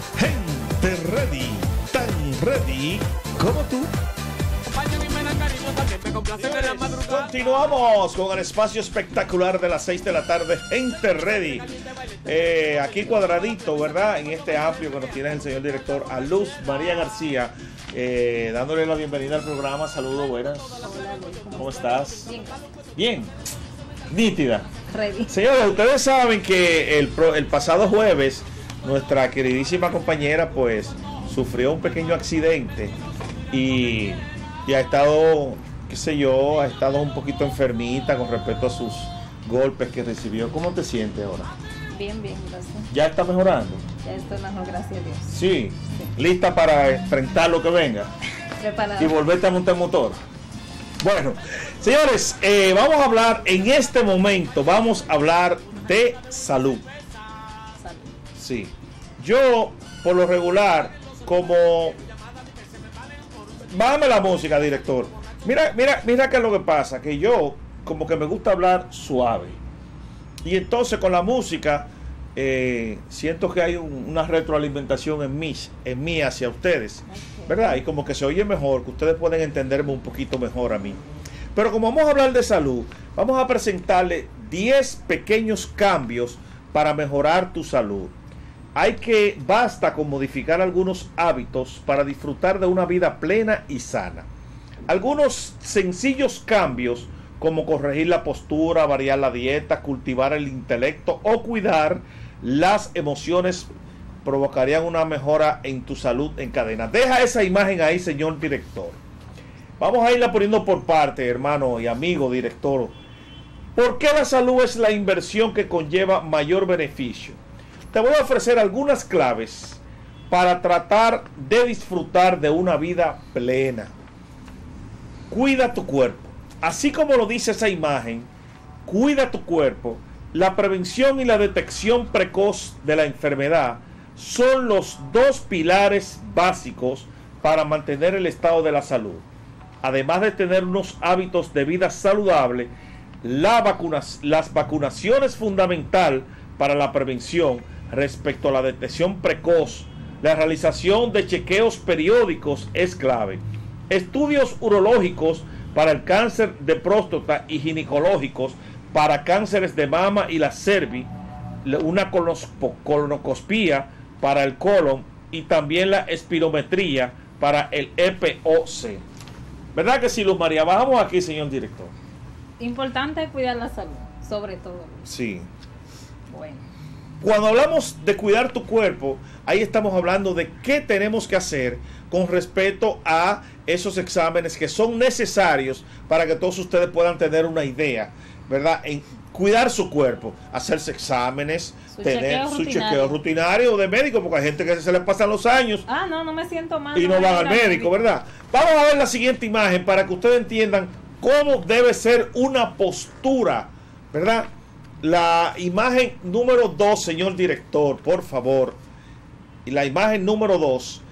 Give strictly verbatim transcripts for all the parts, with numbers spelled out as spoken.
Gente ready, tan ready como tú. Continuamos con el espacio espectacular de las seis de la tarde, Gente Ready. Eh, aquí cuadradito, ¿verdad? En este amplio que nos tiene el señor director, a Luz María García, eh, dándole la bienvenida al programa. Saludos, buenas. ¿Cómo estás? Bien. Bien. Nítida. Ready. Señores, ustedes saben que el, pro, el pasado jueves nuestra queridísima compañera pues sufrió un pequeño accidente y, y ha estado, qué sé yo, ha estado un poquito enfermita con respecto a sus golpes que recibió. ¿Cómo te sientes ahora? Bien, bien, gracias. ¿Ya está mejorando? Ya estoy mejor, gracias a Dios. Sí. Sí. ¿Lista para enfrentar lo que venga? Preparada. Y volverte a montar motor. Bueno, señores, eh, vamos a hablar en este momento, vamos a hablar de salud. Salud. Sí. Yo, por lo regular, como... Bájame la música, director. Mira, mira, mira qué es lo que pasa, que yo como que me gusta hablar suave. Y entonces con la música eh, siento que hay un, una retroalimentación en mí, en mí hacia ustedes, okay, ¿verdad? Y como que se oye mejor, que ustedes pueden entenderme un poquito mejor a mí. Pero como vamos a hablar de salud, vamos a presentarle diez pequeños cambios para mejorar tu salud. Hay que, basta con modificar algunos hábitos para disfrutar de una vida plena y sana. Algunos sencillos cambios, como corregir la postura, variar la dieta, cultivar el intelecto o cuidar las emociones, provocarían una mejora en tu salud en cadena. Deja esa imagen ahí, señor director. Vamos a irla poniendo por parte, hermano y amigo director. ¿Por qué la salud es la inversión que conlleva mayor beneficio? Te voy a ofrecer algunas claves para tratar de disfrutar de una vida plena. Cuida tu cuerpo. Así como lo dice esa imagen, cuida tu cuerpo. La prevención y la detección precoz de la enfermedad son los dos pilares básicos para mantener el estado de la salud. Además de tener unos hábitos de vida saludable, la vacuna, las vacunaciones es fundamental para la prevención respecto a la detección precoz. La realización de chequeos periódicos es clave. Estudios urológicos para el cáncer de próstata y ginecológicos para cánceres de mama y la cervix, una colonoscopia para el colon y también la espirometría para el E P O C. ¿Verdad que sí, Luz María? Bajamos aquí, señor director. Importante cuidar la salud, sobre todo. Sí. Bueno. Cuando hablamos de cuidar tu cuerpo, ahí estamos hablando de qué tenemos que hacer con respecto a esos exámenes que son necesarios para que todos ustedes puedan tener una idea, ¿verdad? En cuidar su cuerpo, hacerse exámenes, su tener chequeo su rutinario. chequeo rutinario de médico, porque hay gente que se les pasan los años. Ah, no, no me siento mal. Y no, no van al médico, médico, ¿verdad? Vamos a ver la siguiente imagen para que ustedes entiendan cómo debe ser una postura, ¿verdad? La imagen número dos, señor director, por favor. Y la imagen número dos.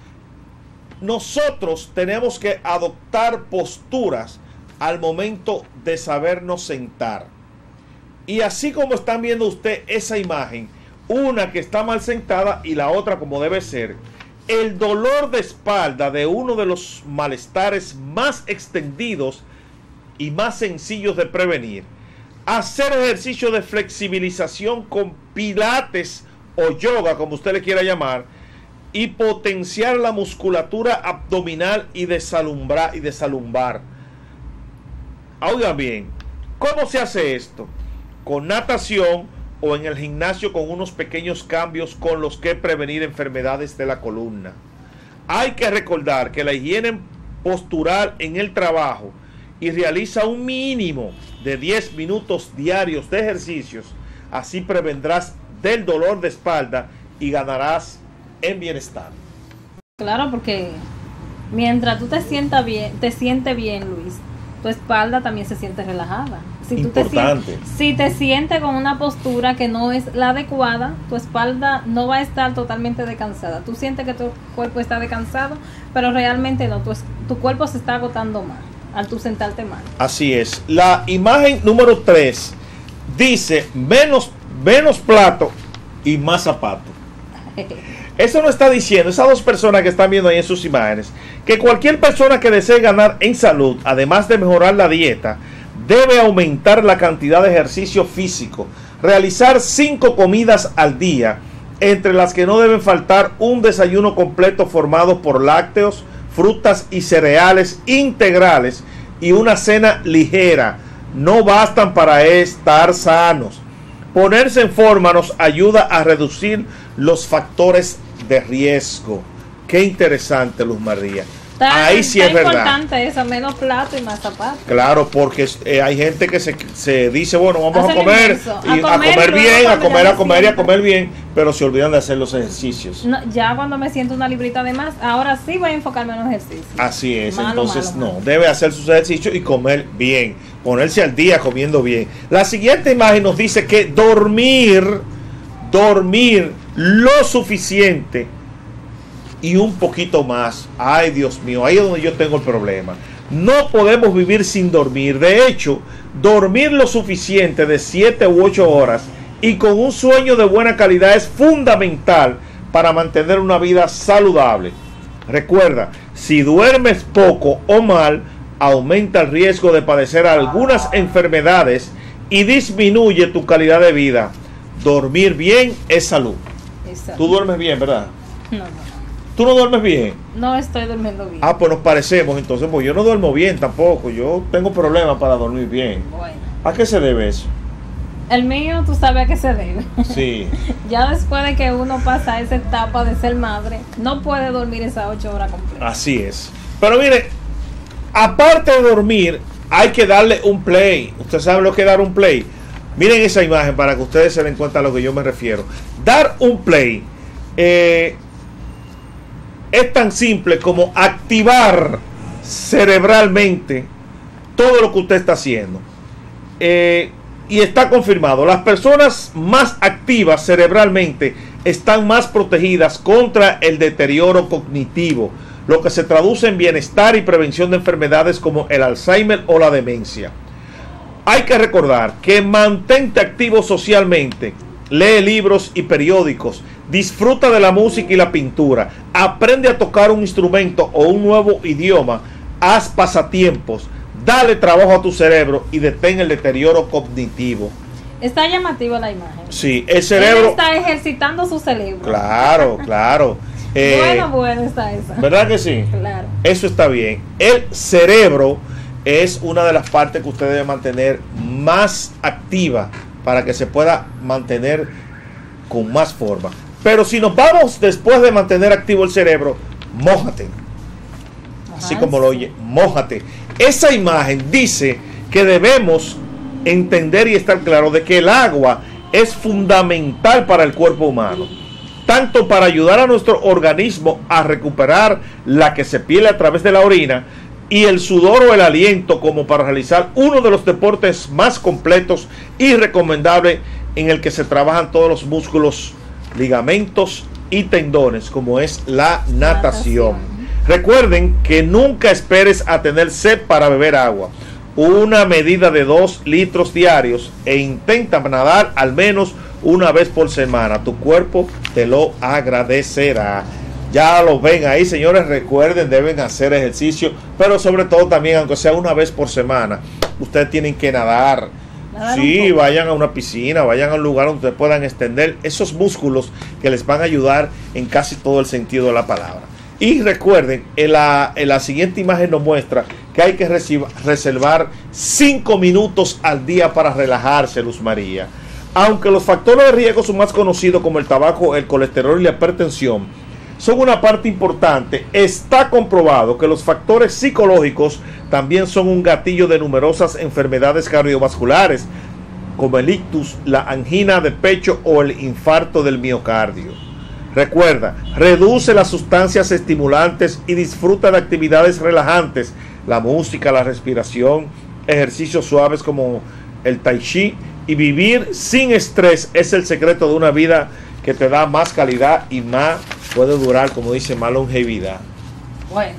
Nosotros tenemos que adoptar posturas al momento de sabernos sentar. Y así como están viendo usted esa imagen, una que está mal sentada y la otra como debe ser, el dolor de espalda de uno de los malestares más extendidos y más sencillos de prevenir. Hacer ejercicio de flexibilización con pilates o yoga, como usted le quiera llamar, y potenciar la musculatura abdominal y desalumbar, y desalumbar. Oigan bien, ¿cómo se hace esto? Con natación o en el gimnasio con unos pequeños cambios con los que prevenir enfermedades de la columna. Hay que recordar que la higiene postural en el trabajo y realiza un mínimo de diez minutos diarios de ejercicios, así prevendrás del dolor de espalda y ganarás en bienestar. Claro, porque mientras tú te sientas bien, te sientes bien, Luis, tu espalda también se siente relajada. Si Importante. Tú te, si te sientes con una postura que no es la adecuada, tu espalda no va a estar totalmente descansada. Tú sientes que tu cuerpo está descansado, pero realmente no, tu, tu cuerpo se está agotando mal al tú sentarte mal. Así es. La imagen número tres dice menos, menos plato y más zapato. Eso no está diciendo, esas dos personas que están viendo ahí en sus imágenes, que cualquier persona que desee ganar en salud, además de mejorar la dieta, debe aumentar la cantidad de ejercicio físico, realizar cinco comidas al día, entre las que no deben faltar un desayuno completo formado por lácteos, frutas y cereales integrales y una cena ligera. No bastan para estar sanos. Ponerse en forma nos ayuda a reducir los factores de riesgo. Qué interesante, Luz María. Está, Ahí sí es verdad. Importante eso, menos plato y más zapatos. Claro, porque eh, hay gente que se, se dice, bueno, vamos Hacen a comer, inmenso. y A a comer, comer luego bien, a cuando comer, ya a me comer y a siento. comer bien, pero se olvidan de hacer los ejercicios. No, ya cuando me siento una librita de más, ahora sí voy a enfocarme en los ejercicios. Así es, Malo, entonces malo, no, malo. debe hacer sus ejercicios y comer bien, ponerse al día comiendo bien. La siguiente imagen nos dice que dormir, dormir lo suficiente y un poquito más. Ay, Dios mío, ahí es donde yo tengo el problema. No podemos vivir sin dormir. De hecho, dormir lo suficiente de siete u ocho horas y con un sueño de buena calidad es fundamental para mantener una vida saludable. Recuerda, si duermes poco o mal, aumenta el riesgo de padecer algunas enfermedades y disminuye tu calidad de vida. Dormir bien es salud. Exacto. Tú duermes bien, ¿verdad? No, no. ¿Tú no duermes bien? No estoy durmiendo bien. Ah, pues nos parecemos entonces, pues yo no duermo bien tampoco, yo tengo problemas para dormir bien. Bueno. ¿A qué se debe eso? El mío, tú sabes a qué se debe. Sí. Ya después de que uno pasa esa etapa de ser madre, no puede dormir esas ocho horas completas. Así es. Pero mire, aparte de dormir, hay que darle un play. ¿Usted sabe lo que es dar un play? Miren esa imagen para que ustedes se den cuenta a lo que yo me refiero. Dar un play eh, es tan simple como activar cerebralmente todo lo que usted está haciendo. Eh, y está confirmado, las personas más activas cerebralmente están más protegidas contra el deterioro cognitivo, lo que se traduce en bienestar y prevención de enfermedades como el Alzheimer o la demencia. Hay que recordar que mantente activo socialmente, lee libros y periódicos, disfruta de la música y la pintura, aprende a tocar un instrumento o un nuevo idioma, haz pasatiempos, dale trabajo a tu cerebro y detén el deterioro cognitivo. Está llamativa la imagen. Sí, el cerebro... Él está ejercitando su cerebro. Claro, claro. Eh, bueno, bueno está esa. ¿Verdad que sí? Claro. Eso está bien. El cerebro es una de las partes que usted debe mantener más activa para que se pueda mantener con más forma. Pero si nos vamos después de mantener activo el cerebro, mójate. Así Ajá, como lo oye, mójate. Esa imagen dice que debemos entender y estar claro de que el agua es fundamental para el cuerpo humano, tanto para ayudar a nuestro organismo a recuperar la que se pierde a través de la orina y el sudor o el aliento, como para realizar uno de los deportes más completos y recomendables en el que se trabajan todos los músculos, ligamentos y tendones, como es la natación. natación. Recuerden que nunca esperes a tener sed para beber agua. Una medida de dos litros diarios e intenta nadar al menos una vez por semana. Tu cuerpo te lo agradecerá. Ya lo ven ahí, señores. Recuerden, deben hacer ejercicio, pero sobre todo también, aunque sea una vez por semana, ustedes tienen que nadar. Nadar Sí, vayan a una piscina, vayan a un lugar donde puedan extender esos músculos que les van a ayudar en casi todo el sentido de la palabra. Y recuerden, en la, en la siguiente imagen nos muestra que hay que reciba, reservar cinco minutos al día para relajarse, Luz María. Aunque los factores de riesgo son más conocidos como el tabaco, el colesterol y la hipertensión, son una parte importante. Está comprobado que los factores psicológicos también son un gatillo de numerosas enfermedades cardiovasculares, como el ictus, la angina de pecho o el infarto del miocardio. Recuerda, reduce las sustancias estimulantes y disfruta de actividades relajantes, la música, la respiración, ejercicios suaves como el tai chi, y vivir sin estrés es el secreto de una vida que te da más calidad y más puede durar, como dice, más longevidad. Bueno,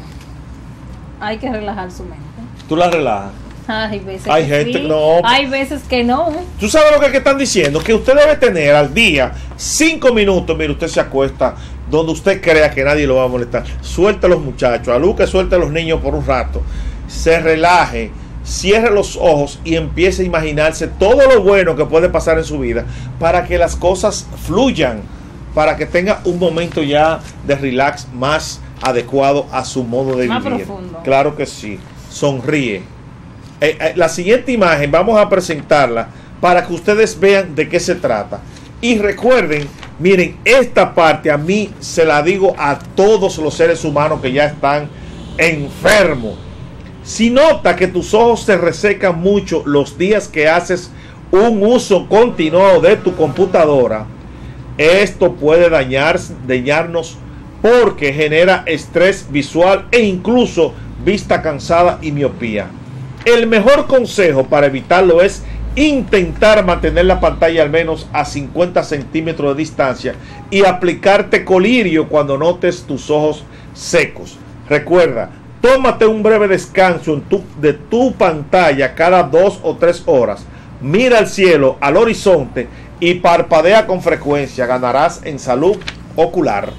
hay que relajar su mente. ¿Tú la relajas? Hay veces Hay que gente sí, que no. hay veces que no. ¿Tú sabes lo que, que están diciendo? Que usted debe tener al día cinco minutos. Mire, usted se acuesta donde usted crea que nadie lo va a molestar. Suelte a los muchachos, a Lucas suelte a los niños por un rato, se relaje, cierre los ojos y empiece a imaginarse todo lo bueno que puede pasar en su vida para que las cosas fluyan, para que tenga un momento ya de relax más adecuado a su modo de más vivir. Profundo. Claro que sí. Sonríe. Eh, eh, la siguiente imagen vamos a presentarla para que ustedes vean de qué se trata. Y recuerden, miren, esta parte a mí se la digo a todos los seres humanos que ya están enfermos. Si nota que tus ojos se resecan mucho los días que haces un uso continuado de tu computadora, esto puede dañar, dañarnos porque genera estrés visual e incluso vista cansada y miopía. El mejor consejo para evitarlo es intentar mantener la pantalla al menos a cincuenta centímetros de distancia y aplicarte colirio cuando notes tus ojos secos. Recuerda, tómate un breve descanso en tu, de tu pantalla cada dos o tres horas. Mira al cielo, al horizonte y parpadea con frecuencia. Ganarás en salud ocular.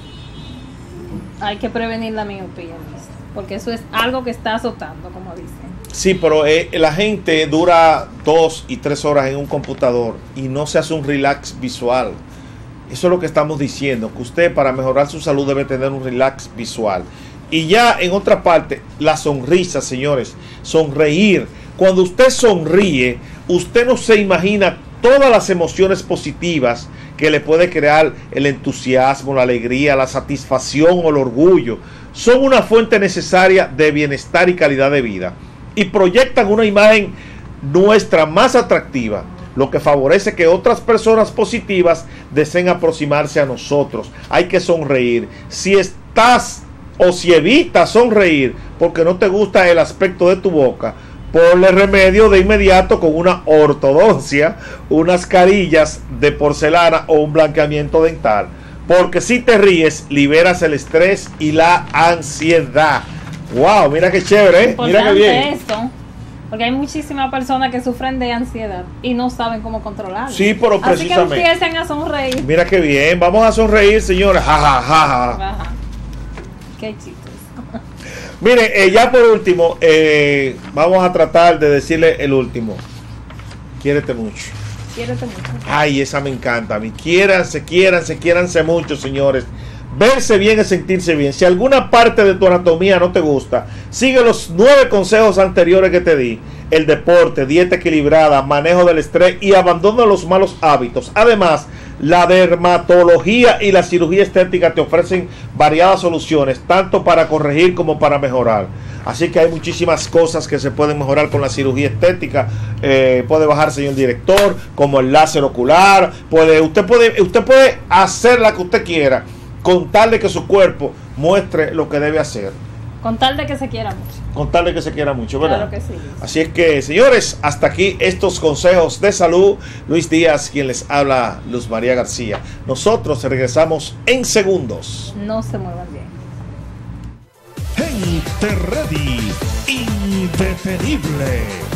Hay que prevenir la miopía, Luis, porque eso es algo que está azotando, como dicen. Sí, pero eh, la gente dura dos y tres horas en un computador y no se hace un relax visual. Eso es lo que estamos diciendo, que usted para mejorar su salud debe tener un relax visual. Y ya en otra parte, la sonrisa, señores, sonreír. Cuando usted sonríe, usted no se imagina todas las emociones positivas que le puede crear el entusiasmo, la alegría, la satisfacción o el orgullo. Son una fuente necesaria de bienestar y calidad de vida y proyectan una imagen nuestra más atractiva, lo que favorece que otras personas positivas deseen aproximarse a nosotros. Hay que sonreír. Si estás o si evitas sonreír porque no te gusta el aspecto de tu boca, ponle remedio de inmediato con una ortodoncia, unas carillas de porcelana o un blanqueamiento dental. Porque si te ríes, liberas el estrés y la ansiedad. ¡Wow! Mira qué chévere, ¿eh? Mira qué bien. Esto, porque hay muchísimas personas que sufren de ansiedad y no saben cómo controlarlo. Sí, pero precisamente. Así que empiecen a sonreír. Mira qué bien. Vamos a sonreír, señores. Ja, ja, ja, ja. Ajá. Qué chistes. Mire, eh, ya por último, eh, vamos a tratar de decirle el último. Quiérete mucho. Quiérete mucho. Ay, esa me encanta a mí. Quiéranse, quiéranse, quiéranse mucho, señores. Verse bien es sentirse bien. Si alguna parte de tu anatomía no te gusta, sigue los nueve consejos anteriores que te di. El deporte, dieta equilibrada, manejo del estrés y abandono de los malos hábitos. Además, la dermatología y la cirugía estética te ofrecen variadas soluciones, tanto para corregir como para mejorar. Así que hay muchísimas cosas que se pueden mejorar con la cirugía estética. Eh, puede bajar, señor director, como el láser ocular. Puede, usted puede, usted puede hacer la que usted quiera, con tal de que su cuerpo muestre lo que debe hacer. Con tal de que se quiera mucho. Con tal de que se quiera mucho, ¿verdad? Claro que sí. Así es que, señores, hasta aquí estos consejos de salud. Luis Díaz, quien les habla, Luz María García. Nosotros regresamos en segundos. No se muevan bien. Gente ready, indetenible.